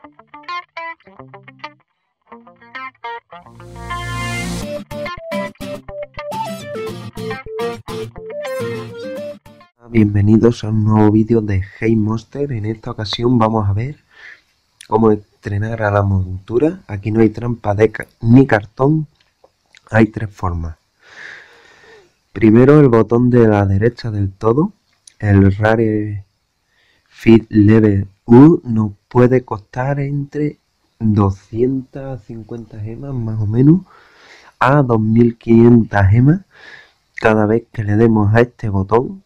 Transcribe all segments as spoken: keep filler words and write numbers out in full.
Bienvenidos a un nuevo vídeo de Hey Monster. En esta ocasión vamos a ver cómo entrenar a la montura. Aquí no hay trampa de ca ni cartón, hay tres formas. Primero, el botón de la derecha del todo, el Rare Fit Level U, nos puede costar entre doscientas cincuenta gemas más o menos a dos mil quinientas gemas cada vez que le demos a este botón,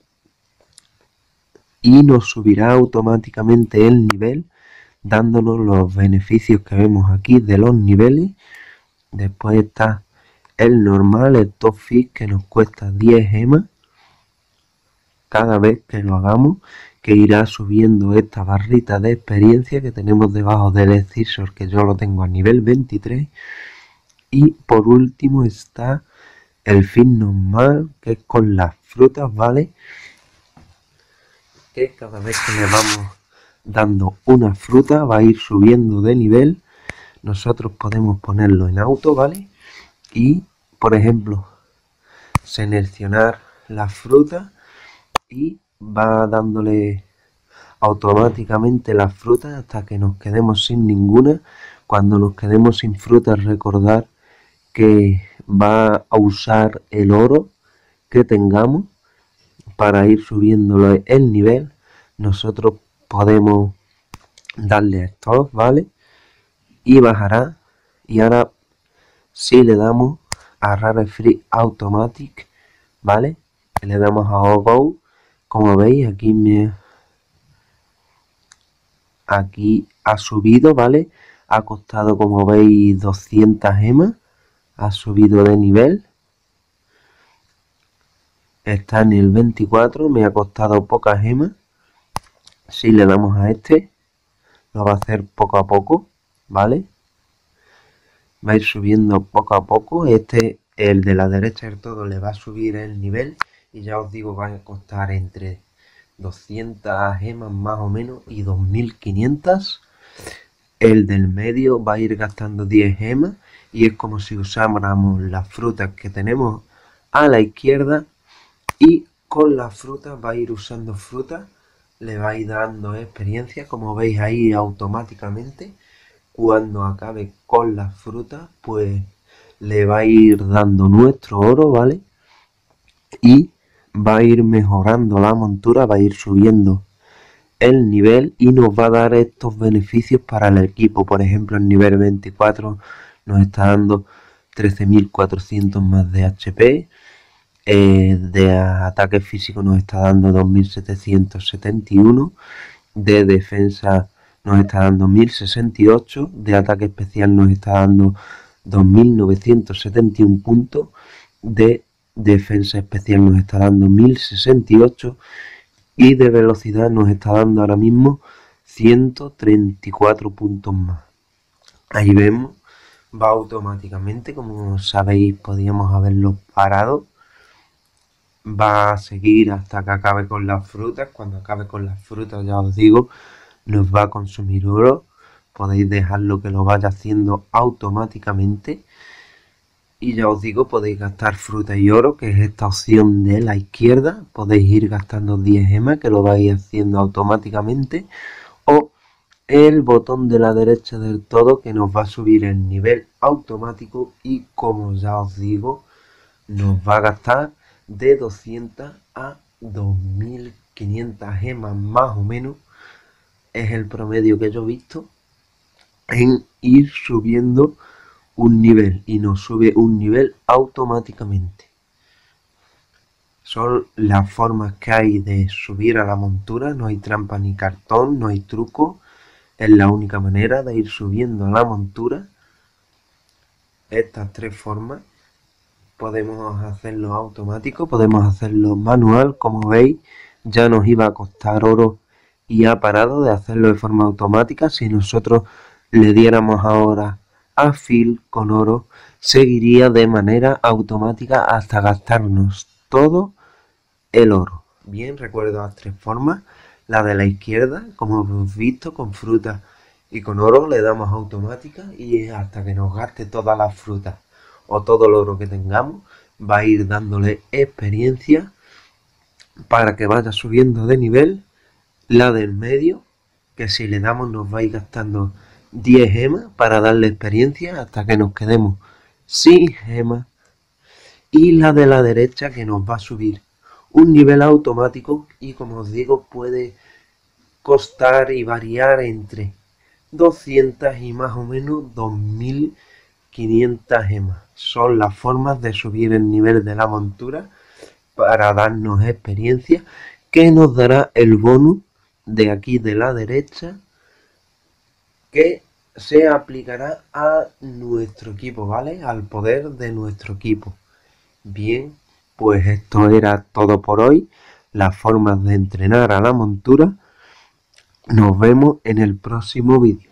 y nos subirá automáticamente el nivel dándonos los beneficios que vemos aquí de los niveles. Después está el normal, el Top Fit, que nos cuesta diez gemas cada vez que lo hagamos, que irá subiendo esta barrita de experiencia que tenemos debajo del Excisor, que yo lo tengo a nivel veintitrés. Y por último está el Fit normal, que es con las frutas, ¿vale? Que cada vez que le vamos dando una fruta va a ir subiendo de nivel. Nosotros podemos ponerlo en auto, ¿vale? Y, por ejemplo, seleccionar la fruta y va dándole automáticamente las frutas hasta que nos quedemos sin ninguna. Cuando nos quedemos sin frutas, recordar que va a usar el oro que tengamos para ir subiéndolo el nivel. Nosotros podemos darle a stop, ¿vale? Y bajará. Y ahora si le damos a Rare Free Automatic, ¿vale? Le damos a Go, como veis aquí me aquí ha subido, ¿vale? Ha costado, como veis, doscientas gemas. Ha subido de nivel. Está en el veinticuatro, me ha costado pocas gemas. Si le damos a este, lo va a hacer poco a poco, ¿vale? Va a ir subiendo poco a poco. Este, el de la derecha del todo, le va a subir el nivel. Y ya os digo, va a costar entre doscientas gemas más o menos y dos mil quinientas. El del medio va a ir gastando diez gemas. Y es como si usáramos las frutas que tenemos a la izquierda. Y con las frutas va a ir usando frutas, le va a ir dando experiencia, como veis ahí automáticamente. Cuando acabe con las frutas, pues le va a ir dando nuestro oro, ¿vale? Y va a ir mejorando la montura, va a ir subiendo el nivel y nos va a dar estos beneficios para el equipo. Por ejemplo, el nivel veinticuatro nos está dando trece mil cuatrocientos más de H P. Eh, de ataque físico nos está dando dos mil setecientos setenta y uno, de defensa nos está dando mil sesenta y ocho, de ataque especial nos está dando dos mil novecientos setenta y uno puntos, de defensa especial nos está dando mil sesenta y ocho y de velocidad nos está dando ahora mismo ciento treinta y cuatro puntos más. Ahí vemos, va automáticamente, como sabéis podíamos haberlo parado. Va a seguir hasta que acabe con las frutas. Cuando acabe con las frutas, ya os digo, nos va a consumir oro. Podéis dejarlo que lo vaya haciendo automáticamente. Y ya os digo, podéis gastar fruta y oro, que es esta opción de la izquierda. Podéis ir gastando diez gemas, que lo vais haciendo automáticamente. O el botón de la derecha del todo, que nos va a subir el nivel automático. Y como ya os digo, nos va a gastar de doscientas a dos mil quinientas gemas más o menos. Es el promedio que yo he visto en ir subiendo un nivel, y nos sube un nivel automáticamente. Son las formas que hay de subir a la montura. No hay trampa ni cartón, no hay truco. Es la única manera de ir subiendo a la montura. Estas tres formas. Podemos hacerlo automático, podemos hacerlo manual. Como veis, ya nos iba a costar oro y ha parado de hacerlo de forma automática. Si nosotros le diéramos ahora a Fill con oro, seguiría de manera automática hasta gastarnos todo el oro. Bien, recuerdo las tres formas. La de la izquierda, como hemos visto, con fruta y con oro le damos automática y hasta que nos gaste todas las frutas o todo el oro que tengamos va a ir dándole experiencia para que vaya subiendo de nivel. La del medio, que si le damos nos va a ir gastando diez gemas para darle experiencia hasta que nos quedemos sin gemas. Y la de la derecha, que nos va a subir un nivel automático y, como os digo, puede costar y variar entre doscientas y más o menos dos mil quinientas gemas. Son las formas de subir el nivel de la montura para darnos experiencia, que nos dará el bonus de aquí de la derecha, que se aplicará a nuestro equipo, ¿vale? Al poder de nuestro equipo. Bien, pues esto era todo por hoy, las formas de entrenar a la montura. Nos vemos en el próximo vídeo.